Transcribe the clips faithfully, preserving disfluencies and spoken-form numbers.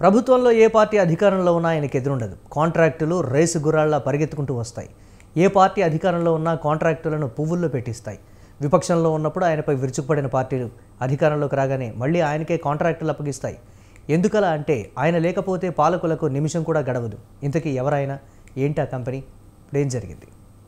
ప్రభుత్వంలో ఏ పార్టీ అధికారంలో ఉన్నా ఆయనకు ఎదురుండదు. కాంట్రాక్టులు రేసు గుర్రాల్లా పరిగెత్తుకుంటూ వస్తాయి. ఏ పార్టీ అధికారంలో ఉన్నా కాంట్రాక్టులను పువ్వుల్లో పెట్టిస్తాయి. విపక్షంలో ఉన్నప్పుడు ఆయనపై విరుచుకుపడిన పార్టీలు అధికారంలోకి రాగానే మళ్ళీ ఆయనకే కాంట్రాక్టులు అప్పగిస్తాయి. ఎందుకలా అంటే ఆయన లేకపోతే పాలకులకు నిమిషం కూడా గడవదు. ఇంతకీ ఎవరైనా ఏంటి ఆ కంపెనీ? ఏం జరిగింది?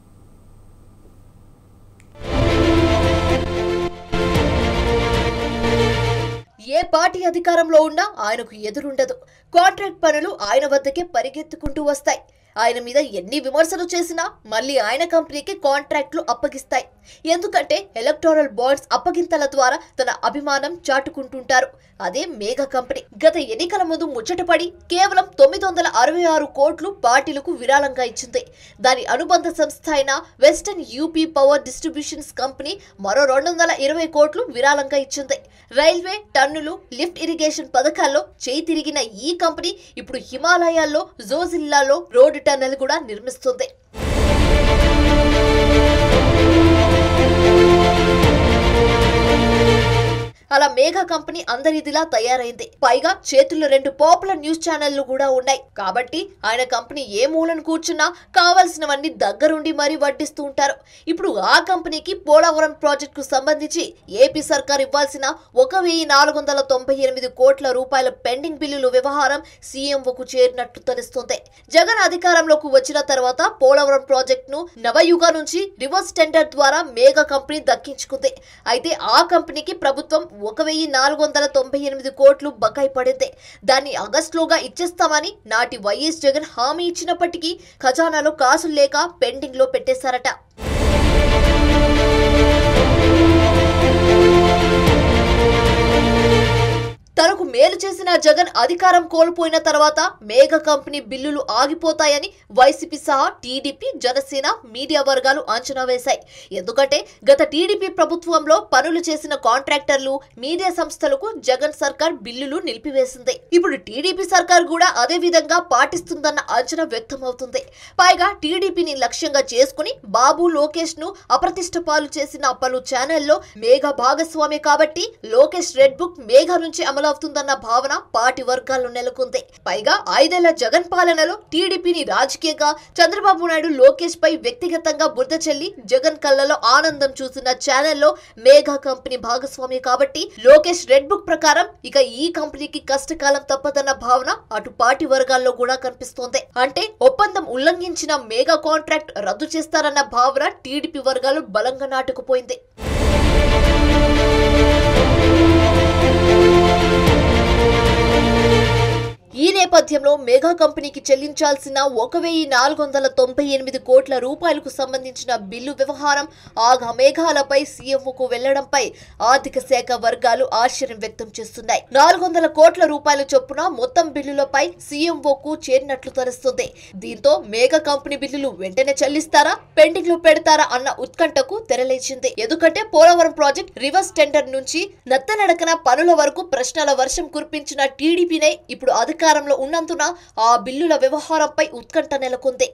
ఏ పార్టీ అధికారంలో ఉన్నా ఆయనకు ఎదురుండదు. కాంట్రాక్ట్ పనులు ఆయన వద్దకే పరిగెత్తుకుంటూ వస్తాయి. ఆయన మీద ఎన్ని విమర్శలు చేసినా మళ్ళీ ఆయన కంపెనీకి కాంట్రాక్టులు అప్పగిస్తాయి. ఎందుకంటే ఎలక్టోరల్ బాండ్స్ అప్పగింతల ద్వారా తన అభిమానం చాటుకుంటుంటారు. అదే మేఘా కంపెనీ గత ఎన్నికల ముందు ముచ్చటపడి కేవలం తొమ్మిది వందల అరవై ఆరు కోట్లు పార్టీలకు విరాళంగా ఇచ్చింది. దాని అనుబంధ సంస్థ అయిన western UP power distributions company మరో రెండు వందల ఇరవై కోట్లు విరాళంగా ఇచ్చింది. రైల్వే, టన్నులు, లిఫ్ట్ ఇరిగేషన్ పథకాల్లో చేయి తిరిగిన ఈ కంపెనీ ఇప్పుడు హిమాలయాల్లో జోజిల్లాలో రోడ్డు టన్నెల్ కూడా నిర్మిస్తుంది. అలా మేఘా కంపెనీ అందరిదిలా తయారైంది. పైగా చేతుల్లో రెండు పాపులర్ న్యూస్ ఛానళ్లు కూడా ఉన్నాయి. కాబట్టి ఆయన కంపెనీ ఏ మూలను కూర్చున్నా కావాల్సినవన్నీ దగ్గరుండి మరీ వడ్డిస్తూ ఉంటారు. ఇప్పుడు ఆ కంపెనీకి పోలవరం ప్రాజెక్టు కు సంబంధించి ఏపీ సర్కార్ ఇవ్వాల్సిన ఒక వెయ్యి నాలుగు వందల తొంభై ఎనిమిది కోట్ల రూపాయల పెండింగ్ బిల్లుల వ్యవహారం సీఎంఓకు చేరినట్టు తెలుస్తోంది. జగన్ అధికారంలోకి వచ్చిన తర్వాత పోలవరం ప్రాజెక్టును నవయుగ నుంచి రివర్స్ టెండర్ ద్వారా మేఘా కంపెనీ దక్కించుకుంది. అయితే ఆ కంపెనీకి ప్రభుత్వం ఒక వెయ్యి నాలుగు వందల తొంభై ఎనిమిది కోట్లు బకాయి పడింది. దాన్ని ఆగస్టులోగా ఇచ్చేస్తామని నాటి వైఎస్ జగన్ హామీ ఇచ్చినప్పటికీ ఖజానాలో కాసులు లేక పెండింగ్ లో పెట్టేశారట. తనకు మేలు చేసిన జగన్ అధికారం కోల్పోయిన తర్వాత మేఘా కంపెనీ బిల్లులు ఆగిపోతాయని వైసీపీ సహా టీడీపీ, జనసేన, మీడియా వర్గాలు అంచనా వేశాయి. ఎందుకంటే గత టీడీపీ ప్రభుత్వంలో పనులు చేసిన కాంట్రాక్టర్లు, మీడియా సంస్థలకు జగన్ సర్కార్ బిల్లులు నిలిపివేసింది. ఇప్పుడు టీడీపీ సర్కార్ కూడా అదే విధంగా పాటిస్తుందన్న అంచనా వ్యక్తమవుతుంది. పైగా టీడీపీని లక్ష్యంగా చేసుకుని బాబు, లోకేష్ ను అప్రతిష్ట పాలు చేసిన పలు ఛానల్లో మేఘా భాగస్వామి కాబట్టి లోకేష్ రెడ్ బుక్ మేఘా నుంచి అమలు అవుతుందన్న భావన పార్టీ వర్గాల్లో నెలకొంది. పైగా ఐదేళ్ల జగన్ పాలనలో టీడీపీని రాజకీయంగా చంద్రబాబు నాయుడు లోకేష్ పై వ్యక్తిగతంగా బురద చెల్లి జగన్ కళ్ళలో ఆనందం చూసిన ఛానల్లో మేఘా కంపెనీ భాగస్వామి కాబట్టి లోకేష్ రెడ్ బుక్ ప్రకారం ఇక ఈ కంపెనీకి కష్టకాలం తప్పదన్న భావన అటు పార్టీ వర్గాల్లో కూడా కనిపిస్తోంది. అంటే ఒప్పందం ఉల్లంఘించిన మేఘా కాంట్రాక్ట్ రద్దు చేస్తారన్న భావన టీడీపీ వర్గాలు బలంగా నాటుకుపోయింది. ఈ నేపథ్యంలో మేఘా కంపెనీకి చెల్లించాల్సిన ఒక వెయ్యి నాలుగు వందల తొంభై ఎనిమిది కోట్ల రూపాయలకు సంబంధించిన బిల్లు వ్యవహారం ఆగా మేఘాలపై సీఎంఓకు వెళ్లడంపై ఆర్థిక శాఖ వర్గాలు ఆశ్చర్యం వ్యక్తం చేస్తున్నాయి. నాలుగు వందల కోట్ల రూపాయల చొప్పున మొత్తం బిల్లులపై సీఎంఓకు చేరినట్లు తెలుస్తుంది. దీంతో మేఘా కంపెనీ బిల్లులు వెంటనే చెల్లిస్తారా, పెండింగ్ లో పెడతారా అన్న ఉత్కంఠకు తెరలేచింది. ఎందుకంటే పోలవరం ప్రాజెక్ట్ రివర్స్ టెండర్ నుంచి నత్తనడకన పనుల వరకు ప్రశ్నల వర్షం కురిపించిన టీడీపీనే ఇప్పుడు అధికారం అధికారంలో ఉన్నందున ఆ బిల్లుల వ్యవహారంపై ఉత్కంఠ నెలకొంది.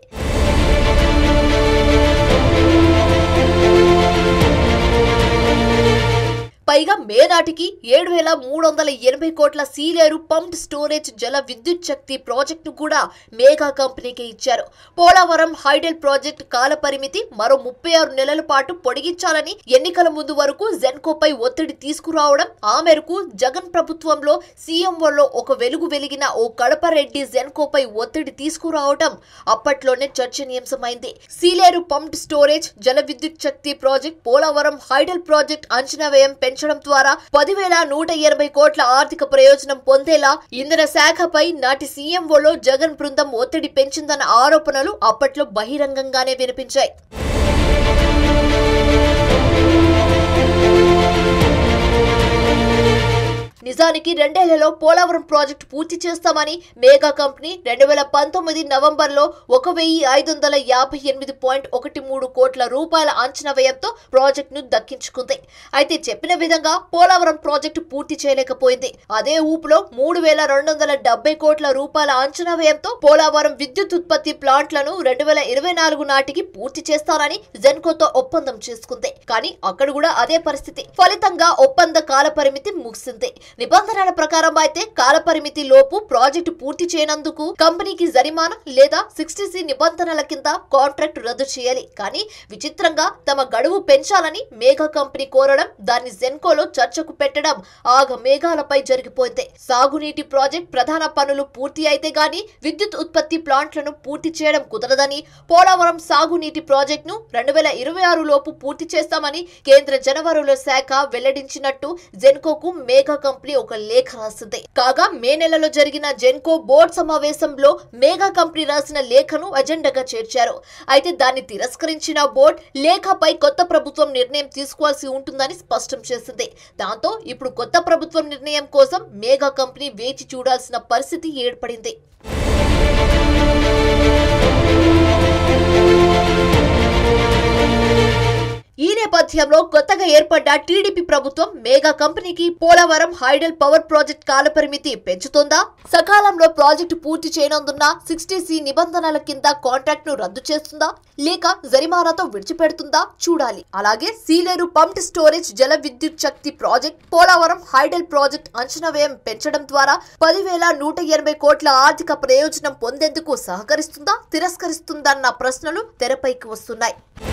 పైగా మే నాటికి ఏడు వేల మూడు వందల ఎనభై కోట్ల సీలేరు పంప్డ్ స్టోరేజ్ జల విద్యుత్ శక్తి ప్రాజెక్టు కూడా మేఘా కంపెనీకి ఇచ్చారు. పోలవరం హైడెల్ ప్రాజెక్ట్ కాల పరిమితి మరో ముప్పై ఆరు నెలల పాటు పొడిగించాలని ఎన్నికల ముందు వరకు జెన్కోపై ఒత్తిడి తీసుకురావడం, ఆ మేరకు జగన్ ప్రభుత్వంలో సీఎంఓలో ఒక వెలుగు వెలిగిన ఓ కడపరెడ్డి జెన్కోపై ఒత్తిడి తీసుకురావడం అప్పట్లోనే చర్చనీయాంశమైంది. సీలేరు పంప్డ్ స్టోరేజ్ జల విద్యుత్ శక్తి ప్రాజెక్ట్, పోలవరం హైడెల్ ప్రాజెక్ట్ అంచనా వ్యయం పెంచడం ద్వారా పదివేల నూట ఎనభై కోట్ల ఆర్థిక ప్రయోజనం పొందేలా ఇంధన శాఖపై నాటి సీఎంఓలో జగన్ బృందం ఒత్తిడి పెంచిందన్న ఆరోపణలు అప్పట్లో బహిరంగంగానే వినిపించాయి. నిజానికి రెండేళ్లలో పోలవరం ప్రాజెక్టు పూర్తి చేస్తామని మేఘా కంపెనీ రెండు వేల పంతొమ్మిది నవంబర్ లో ఒక వెయ్యి ఐదు వందల యాభై ఎనిమిది పాయింట్ ఒకటి మూడు కోట్ల రూపాయల అంచనా వ్యయంతో ప్రాజెక్టును దక్కించుకుంది. అయితే చెప్పిన విధంగా పోలవరం ప్రాజెక్టు పూర్తి చేయలేకపోయింది. అదే ఊపులో మూడు వేల రెండు వందల డెబ్బై కోట్ల రూపాయల అంచనా వ్యయంతో పోలవరం విద్యుత్ ఉత్పత్తి ప్లాంట్లను రెండు వేల ఇరవై నాలుగు నాటికి పూర్తి చేస్తారని జెన్కోతో ఒప్పందం చేసుకుంది. కానీ అక్కడ కూడా అదే పరిస్థితి. ఫలితంగా ఒప్పంద కాల పరిమితి ముగిసింది. నిబంధనల ప్రకారం అయితే కాలపరిమితి లోపు ప్రాజెక్టు పూర్తి చేయనందుకు కంపెనీకి జరిమానా లేదా సిక్స్టీ సి నిబంధనల కింద కాంట్రాక్ట్ రద్దు చేయాలి. కానీ విచిత్రంగా తమ గడువు పెంచాలని మేఘా కంపెనీ కోరడం, దాన్ని జెన్కోలో చర్చకు పెట్టడం ఆగ మేఘాలపై జరిగిపోయింది. సాగునీటి ప్రాజెక్ట్ ప్రధాన పనులు పూర్తి అయితే గాని విద్యుత్ ఉత్పత్తి ప్లాంట్లను పూర్తి చేయడం కుదరదని, పోలవరం సాగునీటి ప్రాజెక్టును రెండు వేల ఇరవై ఆరు లోపు పూర్తి చేస్తామని కేంద్ర జలవనరుల శాఖ వెల్లడించినట్టు జెన్కోకు మేఘా కంపెనీ ఒక లేఖ రాసింది. కాగా మే నెలలో జరిగిన జెన్కో బోర్డు సమావేశంలో మేఘా కంపెనీ రాసిన లేఖను అజెండాగా చేర్చారు. అయితే దాన్ని తిరస్కరించిన బోర్డు లేఖపై కొత్త ప్రభుత్వం నిర్ణయం తీసుకోవాల్సి ఉంటుందని స్పష్టం చేసింది. దాంతో ఇప్పుడు కొత్త ప్రభుత్వం నిర్ణయం కోసం మేఘా కంపెనీ వేచి చూడాల్సిన పరిస్థితి ఏర్పడింది. ఈ నేపథ్యంలో కొత్తగా ఏర్పడ్డ టీడీపీ ప్రభుత్వం మేఘా కంపెనీకి పోలవరం హైడల్ పవర్ ప్రాజెక్ట్ కాలపరిమితి పెంచుతుందా, సకాలంలో ప్రాజెక్టు పూర్తి చేయనందున్న సిక్స్టీ సి నిబంధనల కింద కాంట్రాక్ట్ ను రద్దు చేస్తుందా, లేక జరిమానాతో విడిచిపెడుతుందా చూడాలి. అలాగే సీలేరు పంప్డ్ స్టోరేజ్ జల విద్యుత్ శక్తి ప్రాజెక్ట్, పోలవరం హైడల్ ప్రాజెక్ట్ అంచనా వ్యయం పెంచడం ద్వారా పదివేల నూట ఎనభై కోట్ల ఆర్థిక ప్రయోజనం పొందేందుకు సహకరిస్తుందా, తిరస్కరిస్తుందన్న ప్రశ్నలు తెరపైకి వస్తున్నాయి.